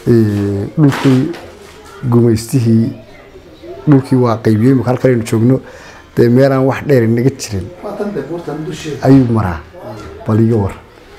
dhulkii gumaystihii dhulkii waa qaybiyey marka halkan joogno de meelaan wax dheer inaga jirin ayuu maraa bal iga war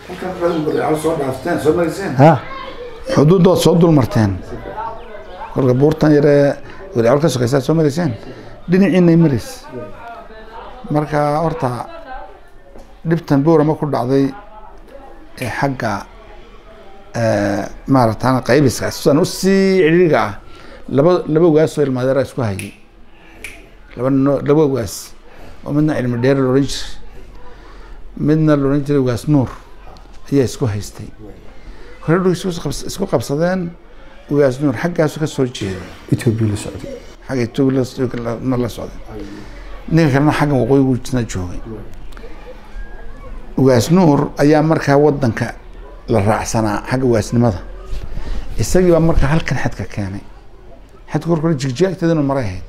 xuduudood soo dul marteen kolka buurtan yaree wadacal ka sokaysaa soo marayseen dhinaciinay marays marka horta dhibtan boorama ku dhacday ee xagga maaragtaan qaybiska sidaan u sii ciriiriga ah laba ugaas oo ilmaadeera isku hayay laba ugaas oo midna cilmi dheer la oran jiray midna la oran jiray ugaas nuur ayaa isku haystay hore isku qabsadeen ugaas nuur xaggaasu ka soo jeeday Ethiopia la socday xagga Ethiopia la socday ninka kalena xagga waqooyigu jina joogay ugaas nuur ayaa markaa wadanka la raacsanaa xagga ugaasnimada isagii baa markaa halkan xadka keenay xadka korkore jigjaagteedana maray ahayd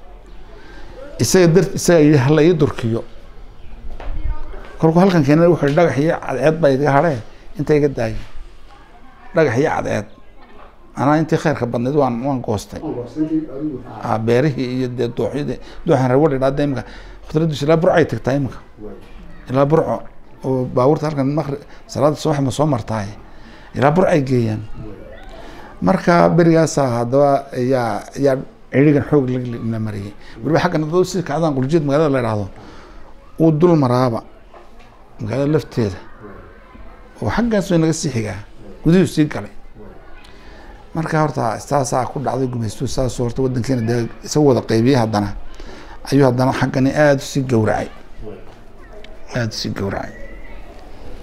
isaga yidhi hala ii durkiyo kolkuu halkan keenay wuxuu dhagax iyo cadceed baa iga hadhee inta iga daayo dhagax iyo cadceed anaa intii khayrka badnayd waan goostay beerihii iyo dee dooxyadii dooxan reer wadhi dhaada imika khudraddiisu ilaa burco ay tagtaa imika ilaa burco oo baabuurta halkan maqrib salaada subax ma soo martaay ilaa burco ay geeyaan marka berigaasa haddaba yaa cirigan xoog la mariyey waliba xaggan haddaba sida kacdaan quljeed magaalada la idhaahdo uu dul maraaba magaalada lafteeda oo xaggaas way naga sii xigaa guduhu sii galay marka horta saasaa ku dhacday gumaystu saas horta wadankeena dee isaga wada qaybiyey haddana ayuu haddana xaggani aada usii gowracay